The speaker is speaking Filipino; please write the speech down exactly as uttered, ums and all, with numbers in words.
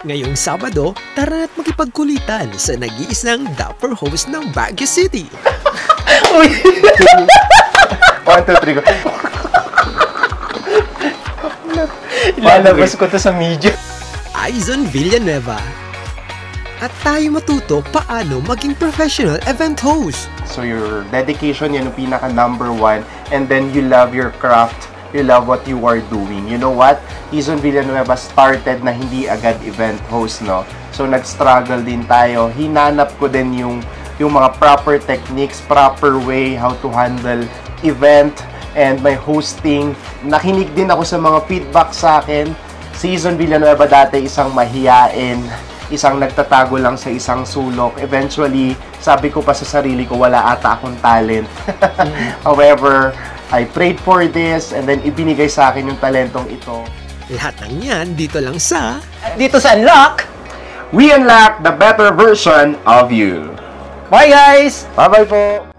Ngayong Sabado, tara na't makipagkulitan sa nag-iisang dapper host ng Baguio City. Uy! one, two, three, go. Malabas ko to sa media. Aizon Villanueva. At tayo matuto paano maging professional event host. So your dedication, yan yung pinaka number one. And then you love your craft. You love what you are doing. You know what? Aizon Villanueva started na hindi agad event host, no? So nag-struggle din tayo. Hinanap ko din yung, yung mga proper techniques, proper way how to handle event and my hosting. Nakinig din ako sa mga feedback sa akin. Si Aizon Villanueva dati isang mahiyain, isang nagtatago lang sa isang sulok. Eventually, sabi ko pa sa sarili ko, wala ata akong talent. However, I prayed for this and then ibinigay sa akin yung talentong ito. Lahat ng yan dito lang sa... Dito sa Unlock, We unlock the better version of you. bye guys! Bye-bye po!